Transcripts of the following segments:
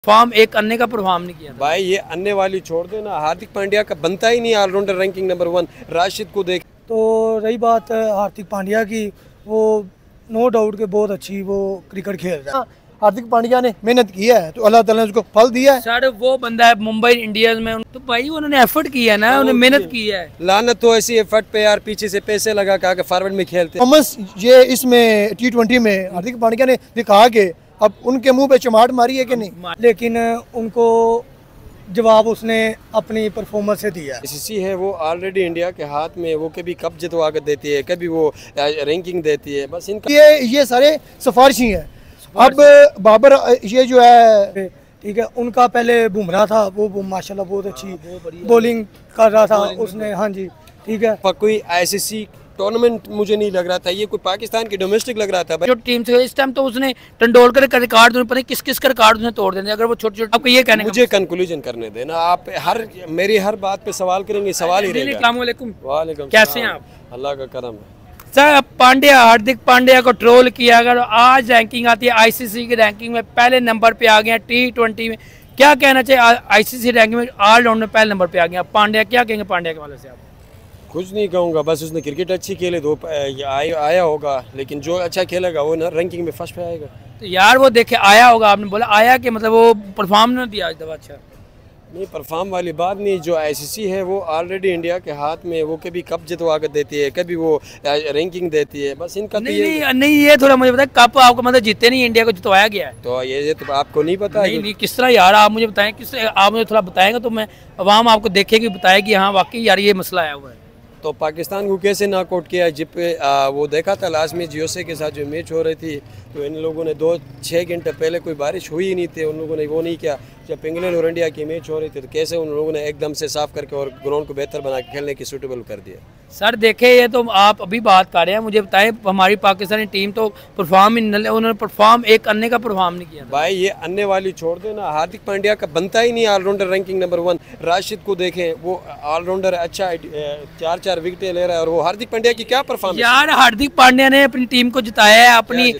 Form एक अन्य का परफॉर्म नहीं किया था। भाई ये अन्य वाली छोड़ दो ना, हार्दिक पांड्या का बनता ही नहीं ऑलराउंडर रैंकिंग नंबर 1। राशिद को देख। तो रही बात हार्दिक पांड्या की, वो नो डाउट के बहुत अच्छी वो क्रिकेट खेल रहा है। हार्दिक पांड्या ने मेहनत की है तो अल्लाह ताला ने उसको फल दिया है। सर वो बंदा है मुंबई इंडियंस में, तो भाई उन्होंने एफर्ट किया ना, उन्होंने मेहनत की है। लानत तो ऐसी एफर्ट पे यार, पीछे से पैसे लगा के फॉरवर्ड में खेलते। थॉमस ये इसमें T20 में हार्दिक पांड्या ने दिखा के अब उनके मुंह पे चमाट मारी है कि नहीं, लेकिन उनको जवाब उसने अपनी परफॉर्मेंस से दिया। आईसीसी है वो ऑलरेडी इंडिया के हाथ में, वो कभी कप जितवा कर देती है, कभी वो रैंकिंग देती है, बस इनका ये सारे सिफारिशी हैं। अब बाबर ये जो है ठीक है, उनका पहले बुमराह था, वो माशाल्लाह बहुत अच्छी बॉलिंग कर रहा था उसने। हाँ जी ठीक है। कोई आईसीसी टूर्नामेंट मुझे नहीं लग रहा था, ये कोई पाकिस्तान की डोमेस्टिक लग रहा था। जो टीम से इस टाइम तो उसने तेंदुलकर का रिकॉर्ड, पता नहीं किस किस का रिकॉर्ड उसने तोड़ देने। अगर वो छोटे छोटे, आपको ये कहने मुझे कंक्लूजन करने देना, आप मेरी हर बात पे सवाल करेंगे, सवाल ही रहेगा। अस्सलाम वालेकुम। वालेकुम। कैसे हैं आप? अल्लाह का करम है। सर पांड्या, हार्दिक पांड्या को ट्रोल किया, अगर आज रैंकिंग आती है आईसीसी की रैंकिंग में पहले नंबर पे आ गया T20 में, क्या कहना चाहिए? आईसीसी रैंकिंग में ऑलराउंडर में पहले नंबर पे आ गया पांड्या, क्या कहेंगे पांड्या के वाले से आप? कुछ नहीं कहूँगा, बस उसने क्रिकेट अच्छी खेले तो आया होगा, लेकिन जो अच्छा खेलेगा वो ना रैंकिंग में फर्स्ट पे आएगा। तो यार वो देखे आया होगा, आपने बोला आया कि मतलब वो परफॉर्म नहीं दिया आज दफा। अच्छा नहीं, परफॉर्म वाली बात नहीं, जो आईसीसी है वो ऑलरेडी इंडिया के हाथ में, वो कभी कप जितवा कर देती है, कभी वो रैंकिंग देती है, बस इनका नहीं ये थोड़ा मुझे बताए, कप आपको मतलब जीते नहीं, इंडिया को जितवाया गया है। तो ये तो आपको नहीं पता? नहीं किस तरह यार, आप मुझे बताएं किस, आप मुझे थोड़ा बताएंगे तो मैं अवाम आपको देखेगी, बताएगी हाँ वाकई यार ये मसला आया हुआ है। तो पाकिस्तान को कैसे नॉकआउट किया, जिप वो देखा था लास्ट में यूएसए के साथ जो मैच हो रही थी, तो इन लोगों ने 2-6 घंटे पहले कोई बारिश हुई ही नहीं थी, उन लोगों ने वो नहीं किया। जब इंग्लैंड और इंडिया की मैच हो रही थी तो कैसे उन लोगों ने एकदम से साफ करके और ग्राउंड को बेहतर बना के खेलने की सूटेबल कर दिया। सर देखे, ये तो आप अभी बात कर रहे हैं, मुझे बताएं हमारी पाकिस्तानी टीम तो परफॉर्म ही, उन्होंने परफॉर्म एक अन्य का परफॉर्म नहीं किया। भाई ये अन्य वाली छोड़ दो ना, हार्दिक पांड्या का बनता ही नहीं ऑलराउंडर रैंकिंग नंबर 1। राशिद को देखें, वो ऑलराउंडर अच्छा 4-4 विकेटें ले रहा है, और वो हार्दिक पांड्या की क्या परफॉर्मेंस यार। हार्दिक पांड्या ने अपनी टीम को जिताया है, अपनी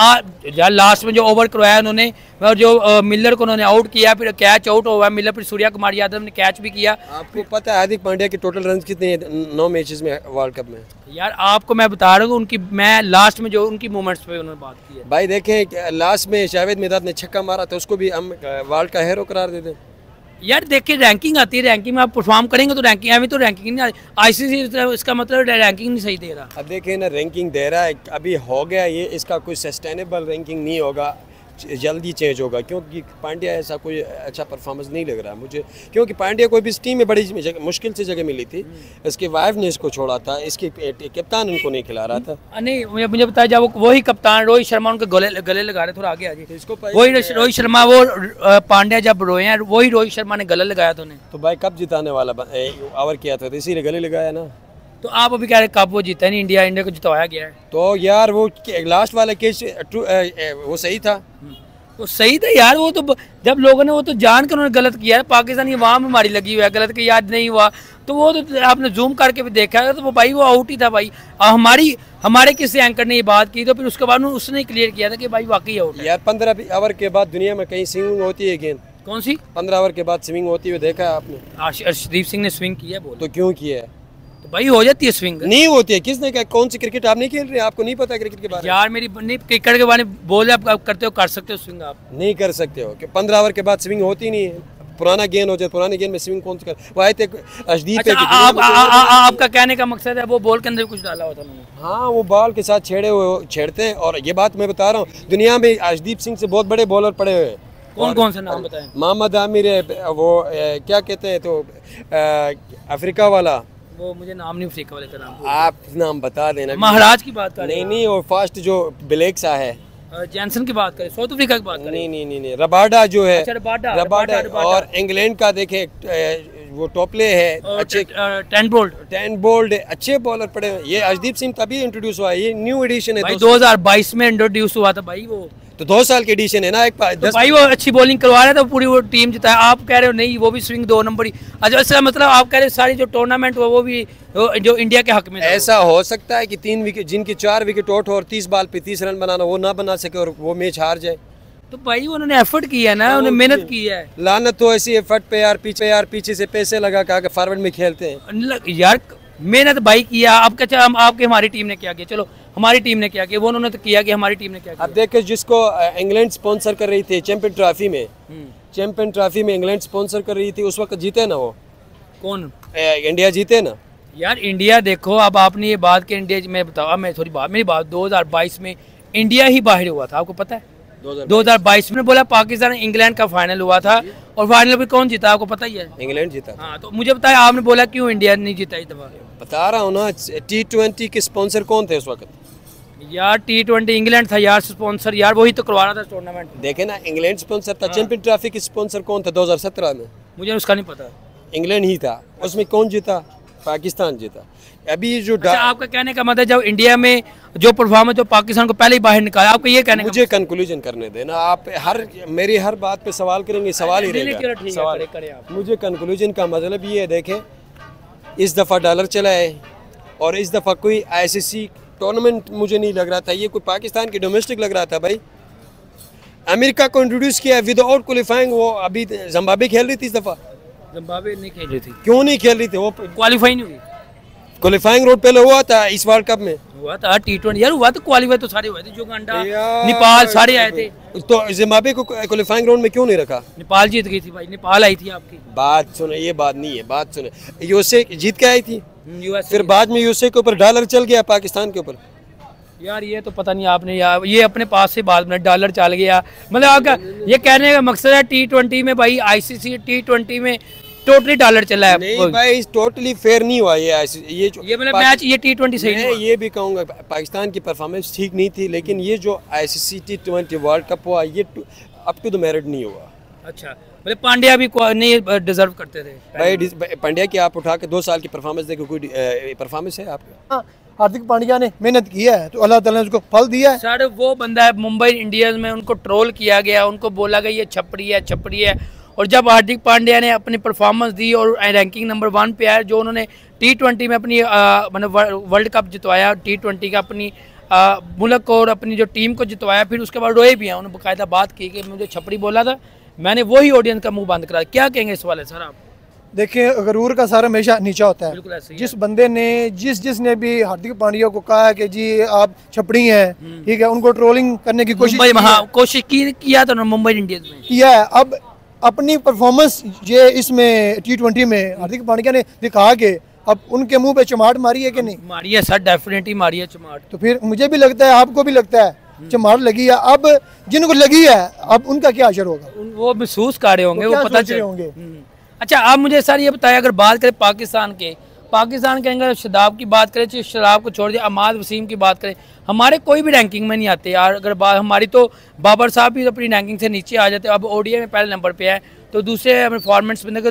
यार लास्ट में जो ओवर करवाया उन्होंने, और जो मिलर को उन्होंने आउट किया, फिर कैच आउट हुआ मिलर, फिर सूर्या कुमार यादव ने कैच भी किया। आपको पता है हार्दिक पांड्या के टोटल रन कितने हैं 9 मैचेस में वर्ल्ड कप में? यार आपको मैं बता रहा हूँ उनकी, मैं लास्ट में जो उनकी मूवमेंट्स पे उन्होंने बात की है। भाई देखें लास्ट में जावेद मिदाद ने छक्का मारा था, उसको भी हम वर्ल्ड का हीरो करार दे दें। यार देखिए रैंकिंग आती है, रैंकिंग में आप परफॉर्म करेंगे तो रैंकिंग, अभी तो रैंकिंग नहीं आईसीसी, इसका मतलब रैंकिंग नहीं सही दे रहा। अब देखिए ना, रैंकिंग दे रहा है, अभी हो गया ये, इसका कोई सस्टेनेबल रैंकिंग नहीं होगा, जल्दी चेंज होगा, क्योंकि पांड्या ऐसा कोई अच्छा परफॉर्मेंस नहीं लग रहा मुझे, क्योंकि पांड्या को भी इस टीम में बड़ी मुश्किल से जगह मिली थी, इसके वाइफ ने इसको छोड़ा था, इसके कप्तान उनको नहीं खिला रहा था। नहीं मुझे बताया, जब वही कप्तान रोहित शर्मा उनके गले लगा रहे, थोड़ा आगे आ जाए, इसको वही रोहित शर्मा, वो पांड्या जब रोए हैं वही रोहित शर्मा ने गले लगाया था उन्हें। तो भाई कब जिताने वाला ओवर किया था, तो इसीलिए गले लगाया ना। तो आप अभी कह रहे कब वो जीता नहीं, इंडिया को जितवाया गया है। तो यार वो लास्ट वाला केस वो सही था, वो सही था यार, वो तो जब लोगों ने वो तो जान कर उन्होंने गलत किया है, पाकिस्तानी अवाम हमारी लगी हुई है गलत की, याद नहीं हुआ तो वो तो आपने जूम करके भी देखा है, तो वो भाई वो आउट ही था भाई। हमारे किसी एंकर ने ये बात की, तो फिर उसके बाद उसने क्लियर किया था कि भाई वाकई आउट है। यार 15 ओवर के बाद दुनिया में कहीं स्विंग होती है गेंद? कौन सी? 15 ओवर के बाद स्विंग होती हुई देखा है आपने? अर्शदीप सिंह ने स्विंग किया, बोल तो क्यों किया है? तो भाई हो जाती है स्विंग। नहीं होती है, किसने कहा? कौन सी क्रिकेट आप नहीं खेल रहे, आपको नहीं पता क्रिकेट के बारे में? यार मेरी नहीं, क्रिकेट के बारे में बोल आप करते हो, कर सकते हो स्विंग, आप नहीं कर सकते हो कि 15 ओवर के बाद स्विंग होती नहीं है। पुराना गेंद हो जाए, पुराने गेंद में स्विंग कौन सा कर, वो आए थे अर्शदीप। आपका कहने का मकसद है वो बॉल के अंदर कुछ डाला होता है? हाँ, वो बॉल के साथ छेड़ते हैं, और ये बात मैं बता रहा हूँ, दुनिया में अर्शदीप सिंह से बहुत बड़े बॉलर पड़े हुए हैं। कौन से नाम बताएं? मोहम्मद आमिर है, वो क्या कहते हैं, तो अफ्रीका वाला, वो मुझे नाम नहीं, अफ्रीका वाले का नाम आप नाम बता देना। महाराज की बात कर रहे हैं? नहीं, और फास्ट जो ब्लैक सा है, जैनसन की बात करें, साउथ अफ्रीका की बात करें? नहीं, रबाडा जो है। अच्छा, रबाडा। और इंग्लैंड का देखे वो टॉपले है, अच्छे 10 बोल्ड अच्छे बॉलर पड़े हैं। ये अर्शदीप सिंह तभी इंट्रोड्यूस हुआ है, ये न्यू एडिशन है भाई, 2022 में इंट्रोड्यूस हुआ था भाई वो, तो 2 साल के एडिशन है ना। एक तो भाई वो अच्छी बॉलिंग करवा रहा था, पूरी वो टीम जिताया। आप कह रहे हो नहीं वो भी स्विंग 2 नंबर ही, अच्छा इसका मतलब आप कह रहे हो सारी जो टूर्नामेंट वो भी जो इंडिया के हक में था। ऐसा हो सकता है कि 3 विकेट, जिनकी 4 विकेट आउट हो और 30 बॉल पे 30 रन बनाना, वो ना बना सके और वो मैच हार जाए? तो भाई उन्होंने एफर्ट किया है ना, उन्होंने मेहनत की है। लानत तो ऐसी एफर्ट पे यार, पीछे से पैसे लगा के फॉरवर्ड में खेलते हैं यार। मेहनत भाई किया। अब क्या हम आपके हमारी टीम ने क्या किया, चलो हमारी टीम ने क्या किया, वो उन्होंने तो किया कि हमारी टीम ने क्या किया। अब देखे जिसको इंग्लैंड स्पॉन्सर कर रही थी चैंपियन ट्रॉफी में, इंग्लैंड स्पॉन्सर कर रही थी, उस वक्त जीते ना वो, कौन? इंडिया जीते ना यार। इंडिया देखो, अब आपने ये बात कि इंडिया में बताओ, मैं थोड़ी बात, मेरी बात 2022 में इंडिया ही बाहर हुआ था, आपको पता है? 2022 में बोला पाकिस्तान इंग्लैंड का फाइनल हुआ था, और फाइनल में कौन जीता आपको पता ही है? इंग्लैंड जीता। हाँ, तो मुझे बताया आपने बोला क्यों इंडिया नहीं जीता इस दफा? बता रहा हूँ ना, T20 के स्पॉन्सर कौन थे उस वक्त? यार T20 इंग्लैंड था यार स्पॉन्सर, यार वही तो करवा रहा था टूर्नामेंट। देखे ना, इंग्लैंड स्पॉन्सर था। चैंपियन ट्रॉफी के स्पॉन्सर कौन था 2017 में? मुझे उसका नहीं पता। इंग्लैंड ही था। उसमें कौन जीता? पाकिस्तान जीता। अभी जो अच्छा, आपका कहने का मतलब जब इंडिया में जो परफॉर्मेंस, जो पाकिस्तान को पहले ही बाहर निकाला, आपका ये कहने का मुझे कंक्लूजन करने देना। आप मेरी हर बात पे सवाल करेंगे, सवाल ही रहेगा सवाल। मुझे कंक्लूजन का मतलब ये है, देखे इस दफ़ा डॉलर चला है, और इस दफ़ा कोई ICC टूर्नामेंट मुझे नहीं लग रहा था, ये कोई पाकिस्तान की डोमेस्टिक लग रहा था भाई। अमेरिका को इंट्रोड्यूस किया विदाउट क्वालिफाइंग, वो अभी जिम्बाब्वे खेल रही थी इस दफ़ा। जिम्बाब्वे नहीं खेल रही थी। क्यों नहीं खेल रही थी? वो क्वालिफाई नहीं हुई। क्वालिफाइंग रोड पहले हुआ था इस वर्ल्ड कप में, हुआ था T20 यार, हुआ तो क्वालिफाई तो सारे हुए थे, युगांडा, नेपाल सारे आए थे। तो जिम्बाब्वे को क्वालिफाइंग राउंड में क्यों नहीं रखा? नेपाल जीत गई थी भाई, नेपाल आई थी आपकी। बात सुने, ये बात नहीं है, बात सुने। यूएसए जीत के आई थी, यूएस। फिर बाद में यूएसए के ऊपर डॉलर चल गया पाकिस्तान के ऊपर। यार ये तो पता नहीं आपने, यार ये अपने पास से बात में डॉलर चल गया, मतलब आपका ये कहने का मकसद है T20 में भाई, ICC T20 में टोटली डॉलर चला है। नहीं भाई, टोटली फेयर नहीं हुआ ये मतलब मैच, ये T20 सही नहीं। ये भी कहूँगा पाकिस्तान की परफॉर्मेंस ठीक नहीं थी, लेकिन ये जो ICC T20 वर्ल्ड कप हुआ, ये अप टू द मेरिट नहीं हुआ। अच्छा, मतलब पांड्या भी नहीं डिजर्व करते थे भाई। पांड्या की आप उठा के 2 साल की परफॉर्मेंस देखो, कोई परफॉर्मेंस है आपका? हार्दिक पांड्या ने मेहनत की है तो अल्लाह ताला ने उसको फल दिया है। सर वो बंदा है मुंबई इंडियंस में, उनको ट्रोल किया गया, उनको बोला गया ये छपड़ी है, और जब हार्दिक पांड्या ने अपनी परफॉर्मेंस दी और रैंकिंग नंबर 1 पे आया, जो उन्होंने T20 में अपनी मतलब वर्ल्ड कप जितवाया, T20 का अपनी मुल्क को और अपनी जो टीम को जितवाया, फिर उसके बाद रोए भी हैं, उन्होंने बाकायदा बात की कि मुझे छपड़ी बोला था, मैंने वही ऑडियंस का मुंह बंद करा। क्या कहेंगे इस वाले सर आप? देखिए, गरूर का सारा हमेशा नीचा होता है। जिस बंदे ने जिसने भी हार्दिक पांड्या को कहा कि जी आप छपड़ी हैं, ठीक है, उनको ट्रोलिंग करने की कोशिश किया था मुंबई इंडियंस में किया है। अब अपनी परफॉर्मेंस ये इसमें T20 में हार्दिक पांड्या ने दिखा के अब उनके मुंह पे चमाट मारी है कि नहीं? मारी है सर, डेफिनेटली मारी है चमाट। तो फिर मुझे भी लगता है, आपको भी लगता है चमाट लगी है। अब जिनको लगी है, अब उनका क्या असर होगा? वो महसूस कर रहे होंगे, वो पता चल होंगे। अच्छा, आप मुझे सर ये बताया, अगर बात करें पाकिस्तान के अंदर शदाब की बात करें, शराब को छोड़ दिया, अमाद वसीम की बात करें, हमारे कोई भी रैंकिंग में नहीं आते यार। अगर बात हमारी, तो बाबर साहब भी अपनी रैंकिंग से नीचे आ जाते। अब ODI में पहले नंबर पे है, तो दूसरे फॉर्मेट्स में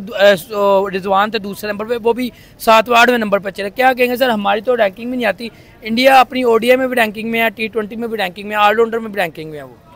रिजवान थे दूसरे नंबर पे, वो भी 7वें 8वें नंबर पर चले। क्या कहेंगे सर, हमारी तो रैंकिंग में नहीं आती। इंडिया अपनी ODI में भी रैंकिंग में है, T20 में भी रैंकिंग में, ऑलराउंडर में भी रैंकिंग में है। वो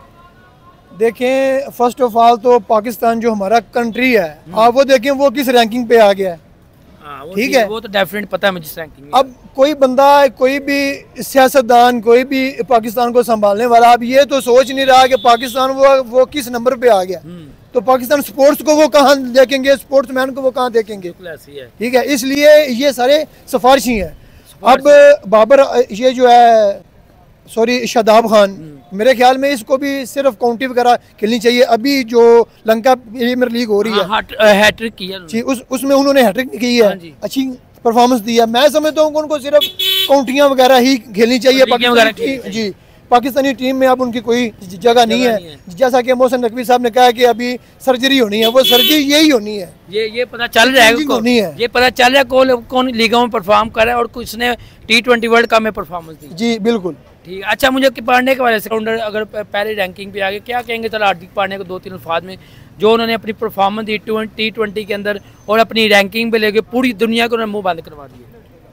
देखें, फर्स्ट ऑफ ऑल तो पाकिस्तान जो हमारा कंट्री है, आप वो देखें वो किस रैंकिंग पे आ गया है। ठीक है, वो तो डेफिनेट पता है मुझे रैंकिंग में। अब कोई बंदा, कोई भी सियासतदान, कोई भी पाकिस्तान को संभालने वाला अब ये तो सोच नहीं रहा कि पाकिस्तान वो किस नंबर पे आ गया। तो पाकिस्तान स्पोर्ट्स को वो कहाँ देखेंगे, स्पोर्ट्समैन को वो कहाँ देखेंगे? ठीक है, इसलिए ये सारे सिफारिशी हैं। अब बाबर ये जो है, सॉरी शादाब खान, मेरे ख्याल में इसको भी सिर्फ काउंटी वगैरह खेलनी चाहिए। अभी जो लंका प्रीमियर लीग हो रही है, हैट्रिक की है जी, उसमें उन्होंने हैट्रिक की है, अच्छी परफॉर्मेंस दी है। मैं समझता हूँ उनको सिर्फ काउंटियां वगैरह ही खेलनी चाहिए जी। पाकिस्तानी टीम में अब उनकी कोई जगह नहीं है। जैसा कि मोहसिन नकवी साहब ने कहा कि अभी सर्जरी होनी है, वो सर्जरी यही होनी है। ये पता चल रहा है, ये पता चल रहा है कौन लीगों में परफॉर्म कर रहा है और किसने T20 वर्ल्ड कप में परफॉर्मेंस दी। जी बिल्कुल ठीक। अच्छा, मुझे पांडे के वाले से अगर पहले रैंकिंग पे आ गए, क्या कहेंगे सर हार्दिक पांडे को 2-3 अल्फाज में, जो उन्होंने अपनी परफॉर्मेंस दी T20 के अंदर और अपनी रैंकिंग पे लेके पूरी दुनिया को उन्होंने मुंह बंद करवा दिया?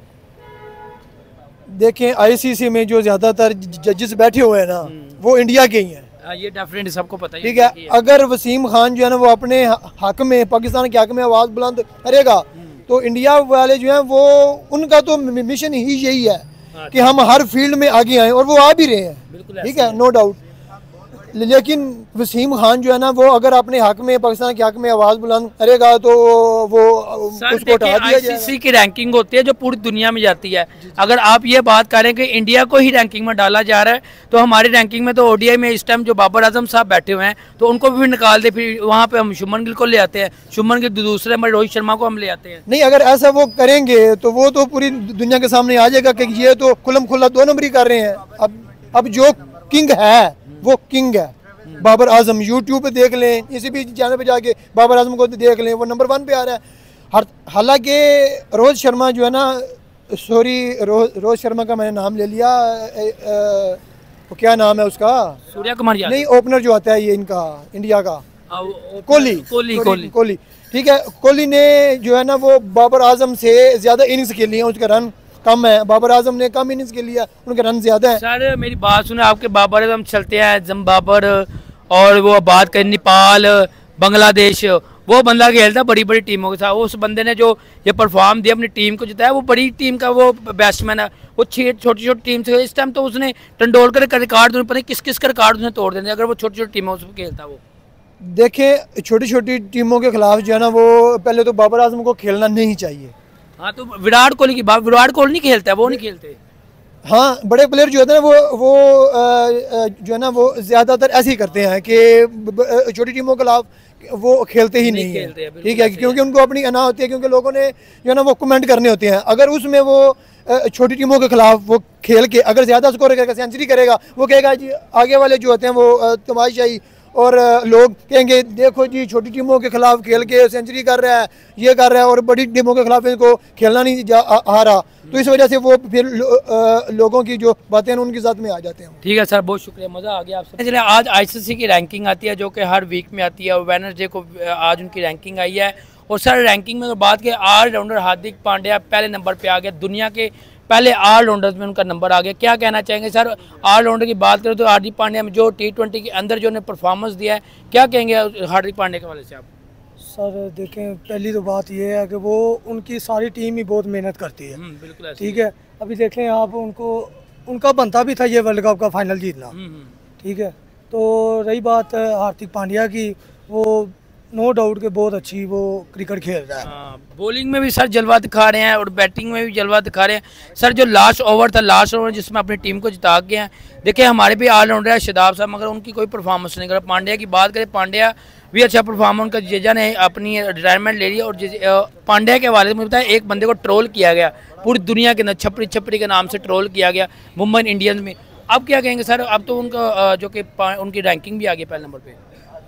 देखें, ICC में जो ज्यादातर जजेस बैठे हुए हैं ना, वो इंडिया के ही हैं। ये डेफिनेटली सबको पता है। ठीक है, अगर वसीम खान जो है ना, वो अपने हक में, पाकिस्तान के हक में आवाज बुलंद करेगा, तो इंडिया वाले जो हैं वो, उनका तो मिशन ही यही है कि हम हर फील्ड में आगे आए, और वो आ भी रहे हैं। ठीक है, नो डाउट। लेकिन वसीम खान जो है ना, वो अगर अपने हक में, पाकिस्तान के हक में आवाज़ बुलंद करेगा तो वो उसको हटा दिया जाएगा। आईसीसी की रैंकिंग होती है जो पूरी दुनिया में जाती है। अगर आप ये बात करें कि इंडिया को ही रैंकिंग में डाला जा रहा है, तो हमारी रैंकिंग में तो ओडीआई में इस टाइम जो बाबर आजम साहब बैठे हुए हैं, तो उनको भी निकाल दे, फिर वहाँ पे हम शुभमन गिल को ले आते हैं, शुभमन गिल दूसरे नंबर रोहित शर्मा को हम ले आते हैं। नहीं, अगर ऐसा वो करेंगे तो वो तो पूरी दुनिया के सामने आ जाएगा कि ये तो खुलम खुला 2 नंबरी कर रहे हैं। अब जो किंग है वो किंग है, बाबर आजम। यूट्यूब पे देख लें, किसी भी चैनल पे जाके बाबर आजम को देख लें, वो नंबर 1 पे आ रहा है। हालांकि रोहित शर्मा जो है ना, सॉरी रोहित शर्मा का मैंने नाम ले लिया, वो क्या नाम है उसका, सूर्या कुमार यादव। नहीं, ओपनर जो आता है ये इनका इंडिया का, कोहली। ठीक है, कोहली ने जो है ना वो बाबर आजम से ज़्यादा इनिंग्स खेली है, उसका रन कम है। बाबर आजम ने कम इनिंग्स के लिए, उनके रन ज्यादा है। सर मेरी बात सुने, आपके बाबर आजम चलते हैं जिम्बाब्वे और वो बात करें नेपाल, बांग्लादेश, वो बंदा खेलता बड़ी बड़ी टीमों के साथ। उस बंदे ने जो ये परफॉर्म दिया, अपनी टीम को जिताया, वो बड़ी टीम का वो बैट्समैन है। वो छोटी छोटी टीम से इस टाइम तो उसने तेंदुलकर का रिकॉर्ड, पता नहीं किस किस का रिकॉर्ड उसने तोड़ देने अगर वो छोटी छोटी टीमों से खेलता। वो देखें, छोटी छोटी टीमों के खिलाफ जो है ना, वो पहले तो बाबर आजम को खेलना नहीं चाहिए। हाँ, तो विराट कोहली की बात, विराट कोहली नहीं खेलता है, वो नहीं खेलते। हाँ, बड़े प्लेयर जो होते हैं ना वो जो है ना वो ज़्यादातर ऐसे ही करते हैं कि छोटी टीमों के खिलाफ वो खेलते ही नहीं है। ठीक है, क्योंकि उनको अपनी अना होती है, क्योंकि लोगों ने जो है ना वो कमेंट करने होते हैं। अगर उसमें वो छोटी टीमों के खिलाफ वो खेल के अगर ज़्यादा स्कोर करेगा, सेंचुरी करेगा, वो कहेगा जी आगे वाले जो होते हैं वो तमाशाई, और लोग कहेंगे देखो जी छोटी टीमों के खिलाफ खेल के सेंचुरी कर रहा है, ये कर रहा है, और बड़ी टीमों के खिलाफ इनको खेलना नहीं आ रहा। तो इस वजह से वो फिर लोगों की जो बातें हैं उनकी साथ में आ जाते हैं। ठीक है सर, बहुत शुक्रिया, मज़ा आ गया आपसे। चलिए, आज आईसीसी की रैंकिंग आती है जो कि हर वीक में आती है, और वेडनेसडे को आज उनकी रैंकिंग आई है। और सर रैंकिंग में बात के ऑलराउंडर हार्दिक पांड्या पहले नंबर पर आ गया, दुनिया के पहले ऑलराउंडर्स में उनका नंबर आ गया। क्या कहना चाहेंगे सर, ऑलराउंडर की बात करें तो हार्दिक पांड्या में जो T20 के अंदर जो उन्हें परफॉर्मेंस दिया है, क्या कहेंगे हार्दिक पांड्या के वाले से आप? सर देखें, पहली तो बात ये है कि वो उनकी सारी टीम ही बहुत मेहनत करती है। बिल्कुल, ठीक है। अभी देख लें आप, उनका बनता भी था ये वर्ल्ड कप का फाइनल जीतना। ठीक है, तो रही बात हार्दिक पांड्या की, वो नो डाउट के बहुत अच्छी वो क्रिकेट खेल रहा है। बॉलिंग में भी सर जलवा दिखा रहे हैं और बैटिंग में भी जलवा दिखा रहे हैं। सर जो लास्ट ओवर था, लास्ट ओवर जिसमें अपनी टीम को जिता गए हैं, देखिए हमारे भी ऑलराउंडर है शादाब साहब, मगर उनकी कोई परफॉर्मेंस नहीं कर रहा। पांड्या की बात करें, पांड्या भी अच्छा परफॉर्म, उनका जीजा ने अपनी रिटायरमेंट ले ली। और पांड्या के वाले मुझे बताया, एक बंदे को ट्रोल किया गया पूरी दुनिया के अंदर, छपरी छपरी के नाम से ट्रोल किया गया मुंबई इंडियंस में। अब क्या कहेंगे सर, अब तो उनका जो कि उनकी रैंकिंग भी आ गई पहले नंबर पर।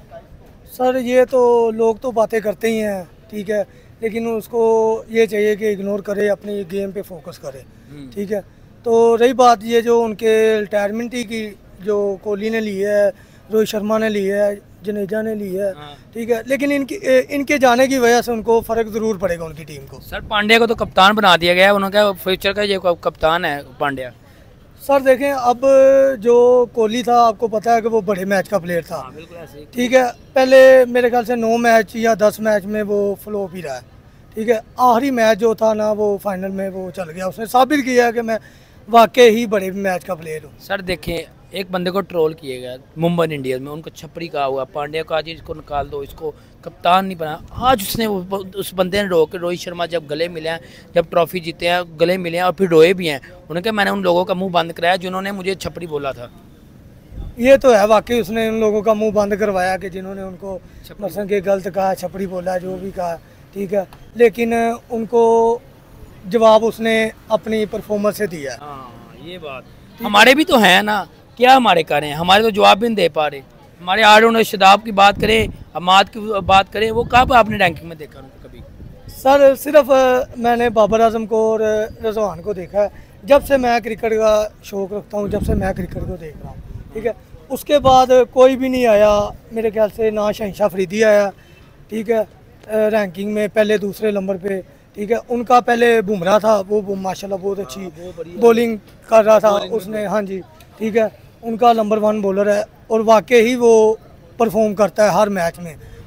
सर ये तो लोग तो बातें करते ही हैं, ठीक है, लेकिन उसको ये चाहिए कि इग्नोर करे, अपनी गेम पे फोकस करे। ठीक है, तो रही बात ये जो उनके रिटायरमेंट की, जो कोहली ने ली है, रोहित शर्मा ने ली है, जडेजा ने ली है। ठीक है, लेकिन इनके जाने की वजह से उनको फ़र्क ज़रूर पड़ेगा उनकी टीम को। सर पांड्या को तो कप्तान बना दिया गया है, उन्होंने फ्यूचर का ये कप्तान है पांड्या। सर देखें, अब जो कोहली था, आपको पता है कि वो बड़े मैच का प्लेयर था। ठीक है, पहले मेरे ख्याल से 9 मैच या 10 मैच में वो फ्लॉप ही रहा है। ठीक है, आखिरी मैच जो था ना, वो फाइनल में वो चल गया, उसने साबित किया कि मैं वाकई ही बड़े मैच का प्लेयर हूँ। सर देखें, एक बंदे को ट्रोल किया गया मुंबई इंडियंस में, उनको छपरी कहा हुआ, पांड्या को आज इसको निकाल दो, इसको कप्तान नहीं बना। आज उसने उस बंदे ने रोक, रोहित शर्मा जब गले मिले हैं, जब ट्रॉफी जीते हैं, गले मिले हैं और फिर रोए भी हैं, उन्होंने कहा मैंने उन लोगों का मुंह बंद कराया जिन्होंने मुझे छपरी बोला था। ये तो है, वाकई उसने उन लोगों का मुंह बंद करवाया कि जिन्होंने उनको मसलन के गलत कहा, छपरी बोला, जो भी कहा। ठीक है, लेकिन उनको जवाब उसने अपनी परफॉर्मेंस से दिया। ये बात हमारे भी तो है ना, क्या हमारे करें, हमारे तो जवाब भी नहीं दे पा रहे। हमारे ऑलराउंडर शादाब की बात करें, अमाद की बात करें, वो कब आपने रैंकिंग में देखा उनको कभी? सर सिर्फ मैंने बाबर आजम को और रिजवान को देखा है, जब से मैं क्रिकेट का शौक़ रखता हूँ, जब से मैं क्रिकेट को देख रहा हूँ। ठीक है, उसके बाद कोई भी नहीं आया मेरे ख्याल से, ना शहंशाह अफरीदी आया। ठीक है, रैंकिंग में पहले दूसरे नंबर पे। ठीक है, उनका पहले बुमराह था, वो माशाल्लाह बहुत अच्छी बॉलिंग कर रहा था उसने। हाँ जी, ठीक है, उनका नंबर 1 बॉलर है और वाकई ही वो परफॉर्म करता है हर मैच में। ठीक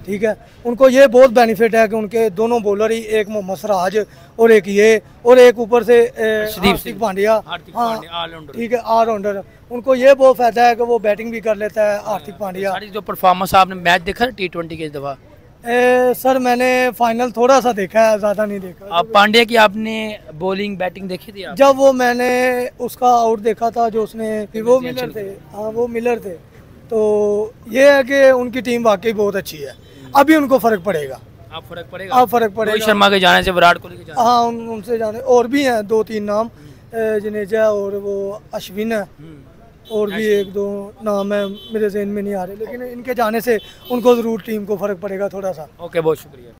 ठीक है, उनको ये बहुत बेनिफिट है कि उनके दोनों बॉलर ही, एक मोहम्मद सिराज और एक ये, और एक ऊपर से हार्दिक पांड्या, हाँ ठीक है ऑलराउंडर, उनको ये बहुत फायदा है कि वो बैटिंग भी कर लेता है हार्दिक पांड्या। जो परफॉर्मेंस आपने मैच देखा T20 के इस दफ़ा? सर मैंने फाइनल थोड़ा सा देखा है, ज़्यादा नहीं देखा। आप पांड्या की आपने बॉलिंग बैटिंग देखी थी? जब वो मैंने उसका आउट देखा था जो उसने, वो मिलर थे, हाँ वो मिलर थे, तो ये है कि उनकी टीम वाकई बहुत अच्छी है। अभी उनको फर्क पड़ेगा, आप फर्क पड़ेगा, आप फर्क पड़ेगा रोहित शर्मा के जाने से, विराट कोहली के जाने से। हाँ उनसे जाने, और भी हैं 2-3 नाम, जनेजा और वो अश्विन है, और भी 1-2 नाम है मेरे ज़हन में नहीं आ रहे, लेकिन इनके जाने से उनको ज़रूर टीम को फ़र्क पड़ेगा थोड़ा सा। ओके, बहुत शुक्रिया।